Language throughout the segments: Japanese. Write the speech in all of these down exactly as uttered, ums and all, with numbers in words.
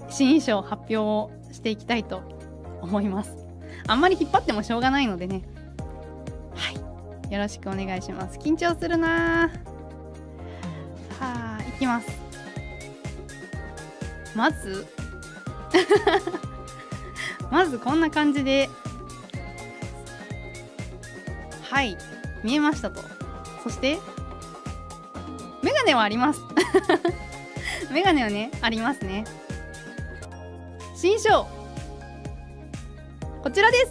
新衣装発表をしていきたいと思います。あんまり引っ張ってもしょうがないのでね。はい、よろしくお願いします。緊張するなー。はあ、いきます。まずまずこんな感じで、はい見えましたと。そしてメガネはありますメガネはねありますね。新衣装こちらです。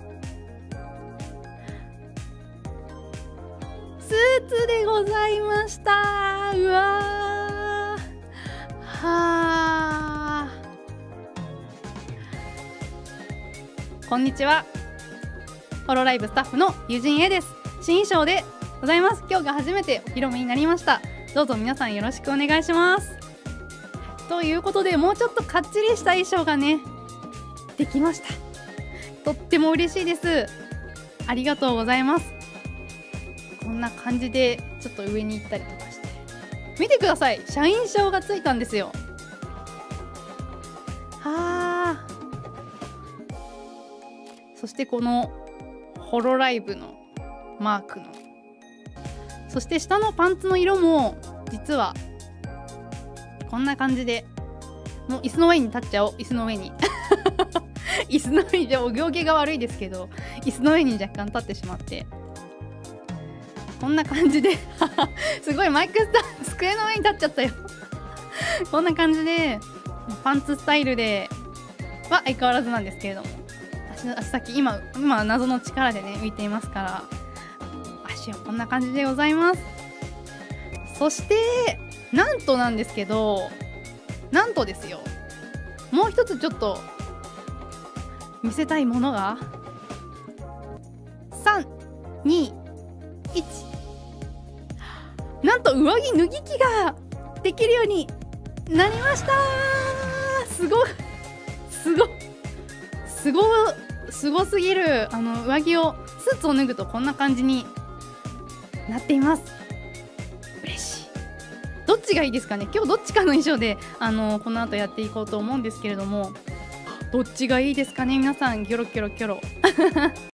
スーツでございました。うわー、はあ、こんにちは。ホロライブスタッフのユジン A です。新衣装でございます。今日が初めてお披露目になりました。どうぞ皆さんよろしくお願いします。ということで、もうちょっとかっちりした衣装がねできました。とっても嬉しいです。ありがとうございます。こんな感じでちょっと上に行ったりとかして、見てください、社員証がついたんですよ。はあ、そしてこのホロライブのマークの、そして下のパンツの色も実はこんな感じで、もう椅子の上に立っちゃおう。椅子の上に椅子の上に、じゃあお行儀が悪いですけど、椅子の上に若干立ってしまって、こんな感じですごいマイクスタン机の上に立っちゃったよこんな感じでパンツスタイルでは相変わらずなんですけれども、足の足先今今謎の力でね浮いていますから、足はこんな感じでございます。そしてなんとなんですけど、なんとですよ、もう一つちょっと見せたいものがさん、に、いち、なんと上着脱ぎ着ができるようになりました。すごいすごすごすごすぎる。あの上着をスーツを脱ぐとこんな感じになっています。嬉しい。どっちがいいですかね。今日どっちかの衣装であのこの後やっていこうと思うんですけれども、どっちがいいですかね皆さん。キョロキョロキョロ